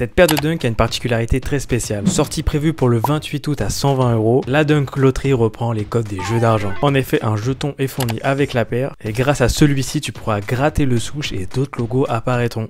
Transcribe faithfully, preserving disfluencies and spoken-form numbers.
Cette paire de Dunk a une particularité très spéciale. Sortie prévue pour le vingt-huit août à cent vingt euros, la Dunk Loterie reprend les codes des jeux d'argent. En effet, un jeton est fourni avec la paire et grâce à celui-ci, tu pourras gratter le souche et d'autres logos apparaîtront.